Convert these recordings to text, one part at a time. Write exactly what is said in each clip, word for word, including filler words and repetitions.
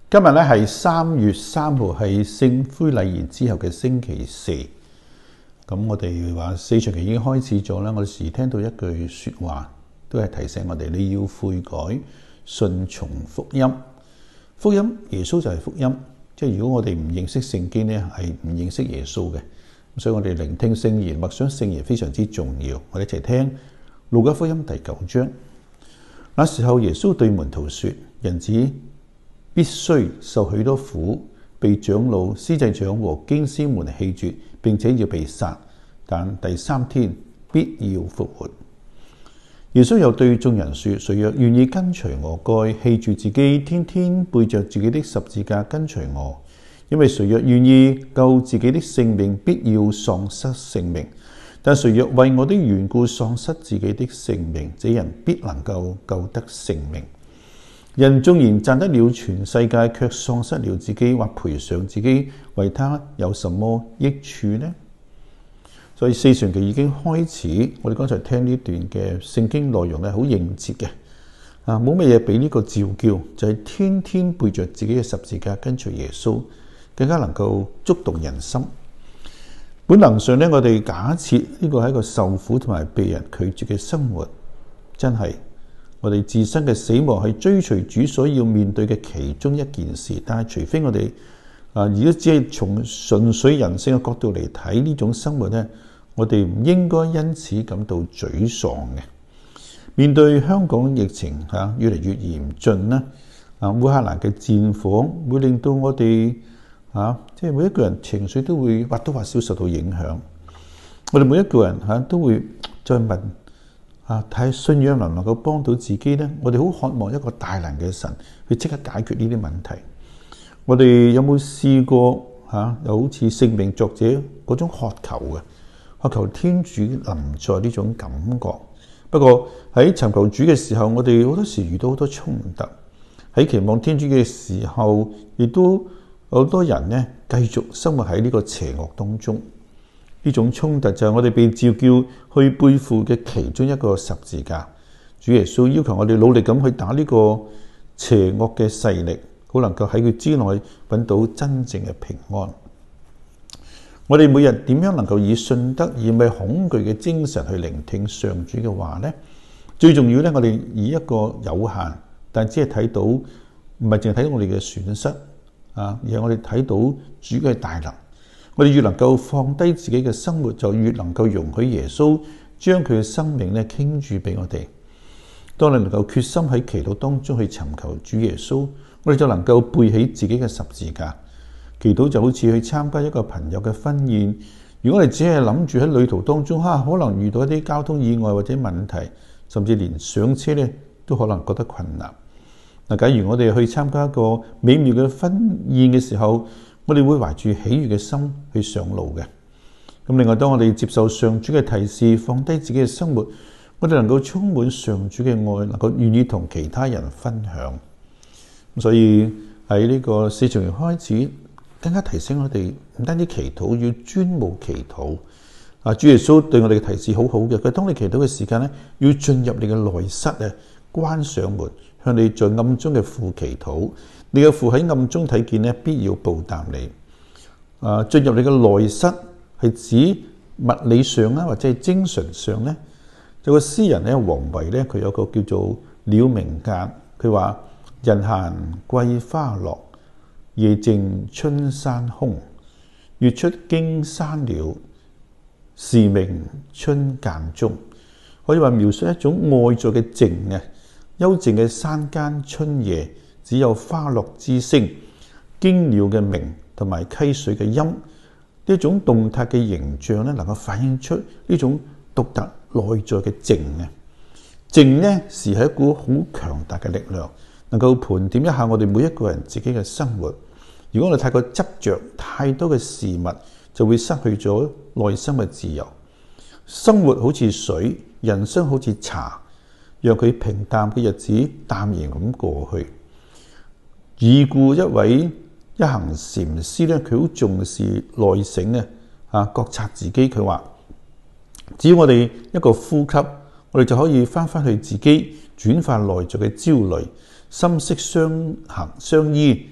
今日咧係三月三號，係聖灰禮儀之後嘅星期四。咁我哋話四旬期已經開始咗啦。我哋時聽到一句說話，都係提醒我哋你要悔改，順從福音。福音，耶穌就係福音。即係如果我哋唔認識聖經咧，係唔認識耶穌嘅。所以我哋聆聽聖言，默想聖言非常之重要。我哋一齊聽路加福音第九章。那時候耶穌對門徒說：人子必須受許多苦，被長老、司祭長和經師們棄絕，並且要被殺，但第三天必要復活。耶穌又對眾人說：誰若願意跟隨我，該棄絕自己，天天背着自己的十字架跟隨我。因為誰若願意救自己的性命，必要喪失性命；但誰若為我的緣故喪失自己的性命，這人必能夠救得性命。人縱然賺得了全世界，卻喪失了自己，或賠償自己，為他有什麼益處呢？所以四旬期已經開始，我哋剛才聽呢段嘅聖經內容係好應節嘅，啊，冇乜嘢比呢個召叫，就係、是、天天背着自己嘅十字架跟隨耶穌，更加能夠觸動人心。本能上咧，我哋假設呢個係一個受苦同埋被人拒絕嘅生活，真係。我哋自身嘅死亡係追隨主所要面對嘅其中一件事，但係除非我哋啊，如果只係從純粹人性嘅角度嚟睇呢種生活咧，我哋唔應該因此感到沮喪嘅。面對香港疫情嚇越嚟越嚴峻啦，啊烏克蘭嘅戰火會令到我哋嚇即係每一個人情緒都會或多或少受到影響。我哋每一個人嚇都會再問。啊！睇信仰能唔能夠幫到自己呢？我哋好渴望一個大能嘅神去即刻解決呢啲問題。我哋有冇試過嚇？又好似聖命作者嗰種渴求嘅，渴求天主臨在呢種感覺。不過喺尋求主嘅時候，我哋好多時遇到好多衝突。喺期望天主嘅時候，亦都好多人呢繼續生活喺呢個邪惡當中。呢種衝突就係我哋被召叫去背負嘅其中一個十字架。主耶穌要求我哋努力咁去打呢個邪惡嘅勢力，好能夠喺佢之內揾到真正嘅平安。我哋每日點樣能夠以信德而唔係恐懼嘅精神去聆聽上主嘅話呢？最重要咧，我哋以一個有限，但只係睇到唔係淨係睇到我哋嘅損失啊，而係我哋睇到主嘅大能。我哋越能夠放低自己嘅生活，就越能夠容許耶穌將佢嘅生命咧傾注俾我哋。當你能夠決心喺祈禱當中去尋求主耶穌，我哋就能夠背起自己嘅十字架。祈禱就好似去參加一個朋友嘅婚宴。如果我哋只係諗住喺旅途當中，哈，可能遇到一啲交通意外或者問題，甚至連上車咧都可能覺得困難。嗱，假如我哋去參加一個美妙嘅婚宴嘅時候，我哋會懷住喜悅嘅心去上路嘅。咁另外，當我哋接受上主嘅提示，放低自己嘅生活，我哋能夠充滿上主嘅愛，能夠願意同其他人分享。所以喺呢個四旬期開始，更加提醒我哋唔單止祈禱，要專務祈禱。啊，主耶穌對我哋嘅提示好好嘅，佢當你祈禱嘅時間咧，要進入你嘅內室啊，關上門，向你在暗中嘅父祈禱。你嘅父喺暗中睇見咧，必要報答你。啊，進入你嘅內室係指物理上啦，或者係精神上咧。有個詩人咧，王維咧，佢有個叫做鳥鳴間，佢話：人閒桂花落，夜靜春山空。月出驚山鳥，時鳴春澗中。可以話描述一種外在嘅靜啊，幽靜嘅山間春夜。只有花落之聲、驚鳥嘅鳴同埋溪水嘅音，呢一種動態嘅形象咧，能夠反映出呢種獨特內在嘅靜啊！靜呢，是係一股好強大嘅力量，能夠盤點一下我哋每一個人自己嘅生活。如果我哋太過執着太多嘅事物，就會失去咗內心嘅自由。生活好似水，人生好似茶，讓佢平淡嘅日子淡然咁過去。已故一位一行禪師咧，佢好重視內省咧，啊覺察自己。佢話：只要我哋一個呼吸，我哋就可以翻返去自己，轉化內在嘅焦慮，心息相行相依，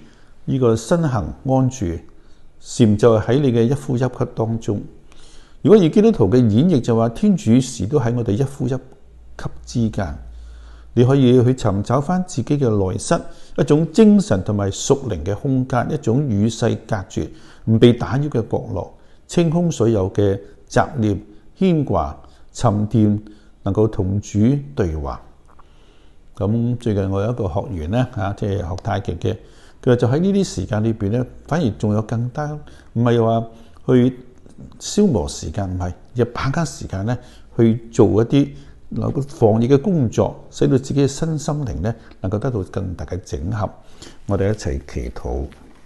呢個身行安住，禪就係喺你嘅一呼一吸當中。如果以基督徒嘅演繹就話，天主時都喺我哋一呼一吸之間。你可以去尋找翻自己嘅內室，一種精神同埋屬靈嘅空間，一種與世隔絕、唔被打擾嘅角落，清空所有嘅雜念、牽掛、沉澱，能夠同主對話。咁最近我有一個學員咧，嚇，即係學太極嘅，佢話就喺呢啲時間裏邊咧，反而仲有更加唔係話去消磨時間，唔係，而係把握時間咧去做一啲防疫嘅工作，使到自己嘅身心靈咧能夠得到更大嘅整合。我哋一齊祈禱。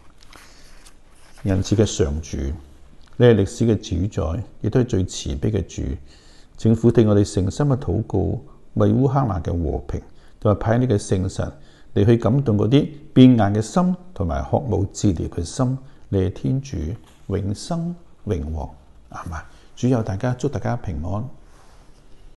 仁慈嘅上主，你係歷史嘅主宰，亦都係最慈悲嘅主。政府聽我哋誠心嘅禱告，為烏克蘭嘅和平，同埋派你嘅聖神嚟去感動嗰啲變硬嘅心，同埋渴慕治療嘅心。你係天主，永生永王。阿們。主佑大家，祝大家平安。